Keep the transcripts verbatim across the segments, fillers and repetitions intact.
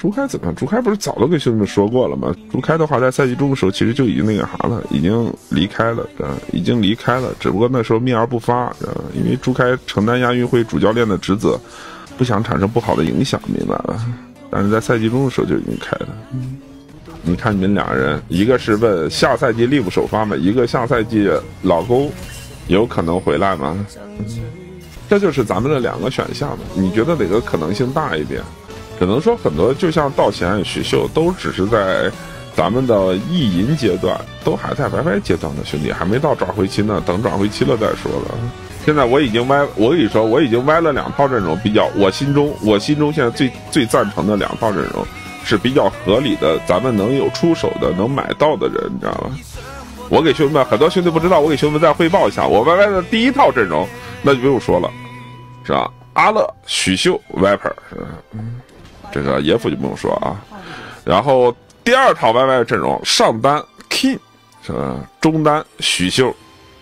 朱开怎么样？朱开不是早都跟兄弟们说过了吗？朱开的话，在赛季中的时候，其实就已经那个啥了，已经离开了，啊，已经离开了。只不过那时候秘而不发，啊，因为朱开承担亚运会主教练的职责，不想产生不好的影响，明白了。但是在赛季中的时候就已经开了。嗯，你看你们俩人，一个是问下赛季利物首发吗？一个下赛季老公有可能回来吗？嗯，这就是咱们的两个选项嘛。你觉得哪个可能性大一点？只能说很多，就像道贤、许秀，都只是在咱们的意淫阶段，都还在 Y Y 阶段的兄弟，还没到转会期呢，等转会期了再说了。现在我已经歪，我跟你说，我已经歪了两套阵容，比较我心中我心中现在最最赞成的两套阵容是比较合理的，咱们能有出手的、能买到的人，你知道吗？我给兄弟们，很多兄弟不知道，我给兄弟们再汇报一下，我 Y Y 的第一套阵容，那就不用说了，是吧？阿乐、许秀、Viper， 嗯。这个野辅就不用说啊，然后第二套 Y Y 阵容，上单 King 是吧？中单许秀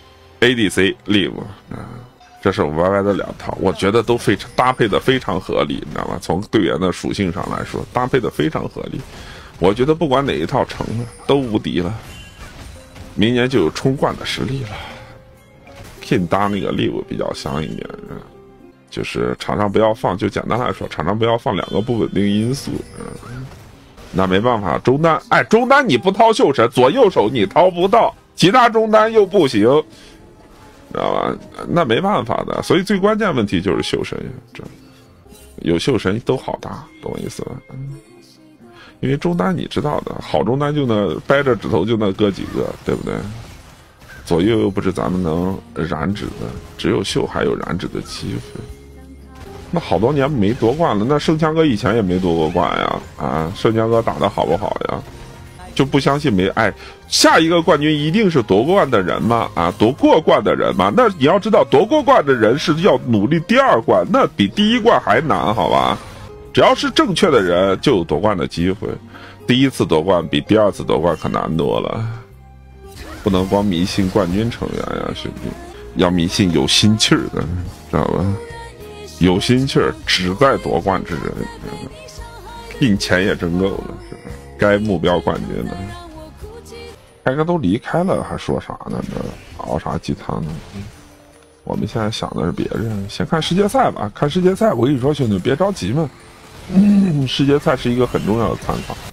A D C Live， 啊，这是我们 Y Y 的两套，我觉得都非常搭配的非常合理，你知道吗？从队员的属性上来说，搭配的非常合理，我觉得不管哪一套成了都无敌了，明年就有冲冠的实力了。King 搭那个 Live 比较香一点。就是场上不要放，就简单来说，场上不要放两个不稳定因素。嗯，那没办法，中单，哎，中单你不掏秀神，左右手你掏不到，其他中单又不行，知道吧？那没办法的。所以最关键问题就是秀神，这有秀神都好搭，懂我意思吧？嗯，因为中单你知道的，好中单就那掰着指头就那哥几个，对不对？左右又不是咱们能染指的，只有秀还有染指的机会。那好多年没夺冠了，那圣枪哥以前也没夺过冠呀，啊，圣枪哥打得好不好呀？就不相信没哎，下一个冠军一定是夺冠的人吗？啊，夺过冠的人吗？那你要知道，夺过冠的人是要努力第二冠，那比第一冠还难，好吧？只要是正确的人，就有夺冠的机会。第一次夺冠比第二次夺冠可难多了，不能光迷信冠军成员呀，兄弟，要迷信有心气儿的，知道吧？有心气儿，只在夺冠之人，印钱也挣够了，是吧？该目标冠军的，开哥都离开了，还说啥呢？这熬啥鸡汤呢？我们现在想的是别人，先看世界赛吧。看世界赛，我跟你说，兄弟，别着急嘛。嗯，世界赛是一个很重要的参考。